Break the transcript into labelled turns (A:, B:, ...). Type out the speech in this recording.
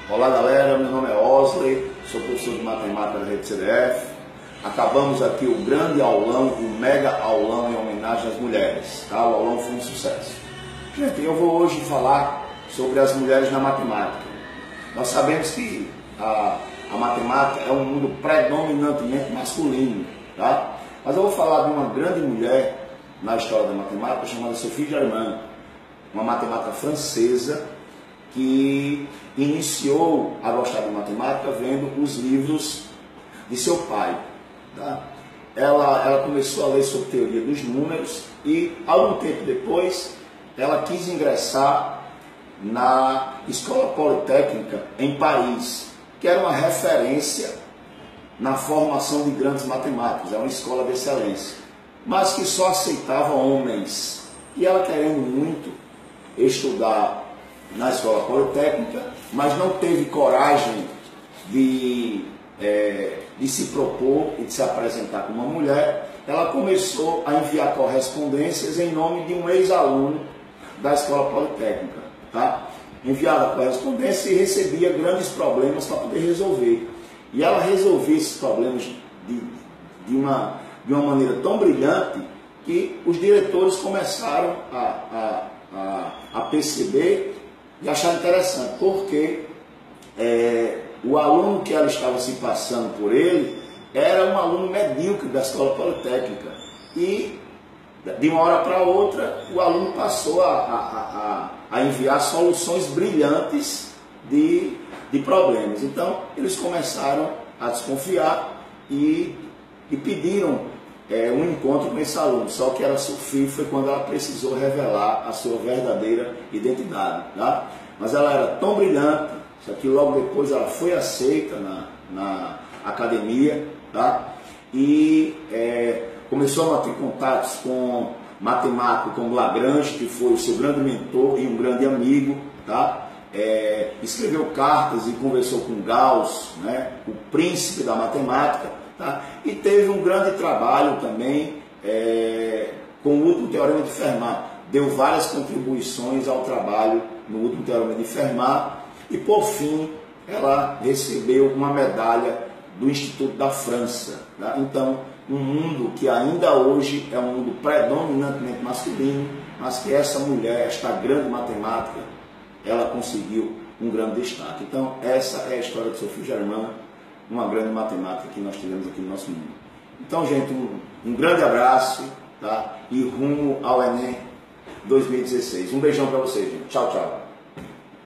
A: Olá galera, meu nome é Osley, sou professor de matemática da Rede CDF. Acabamos aqui o grande aulão, o mega aulão em homenagem às mulheres, tá? O aulão foi um sucesso. Gente, eu vou hoje falar sobre as mulheres na matemática. Nós sabemos que a matemática é um mundo predominantemente masculino, tá? Mas eu vou falar de uma grande mulher na história da matemática chamada Sophie Germain, uma matemática francesa que iniciou a gostar de matemática vendo os livros de seu pai. Tá? Ela começou a ler sobre teoria dos números e, algum tempo depois, ela quis ingressar na Escola Politécnica em Paris, que era uma referência na formação de grandes matemáticos, é uma escola de excelência, mas que só aceitava homens. E ela, querendo muito estudar na Escola Politécnica, mas não teve coragem de se propor e de se apresentar como uma mulher, ela começou a enviar correspondências em nome de um ex-aluno da Escola Politécnica. Tá? Enviava correspondência e recebia grandes problemas para poder resolver. E ela resolvia esses problemas de uma maneira tão brilhante que os diretores começaram a perceber e achar interessante, porque o aluno que ela estava se passando por ele era um aluno medíocre da Escola Politécnica e de uma hora para outra o aluno passou a enviar soluções brilhantes de problemas. Então eles começaram a desconfiar e pediram um encontro com esse aluno, só que ela Sophie foi quando ela precisou revelar a sua verdadeira identidade. Tá? Mas ela era tão brilhante, que logo depois ela foi aceita na academia, tá? E começou a ter contatos com matemático como Lagrange, que foi o seu grande mentor e um grande amigo. Tá? Escreveu cartas e conversou com Gauss, né? O príncipe da matemática. Tá? E teve um grande trabalho também com o último teorema de Fermat. Deu várias contribuições ao trabalho no último teorema de Fermat. E por fim, ela recebeu uma medalha do Instituto da França. Tá? Então, um mundo que ainda hoje é um mundo predominantemente masculino, mas que essa mulher, esta grande matemática, ela conseguiu um grande destaque. Então, essa é a história de Sophie Germain, uma grande matemática que nós tivemos aqui no nosso mundo. Então, gente, um grande abraço, tá? E rumo ao Enem 2016. Um beijão para vocês, gente. Tchau, tchau.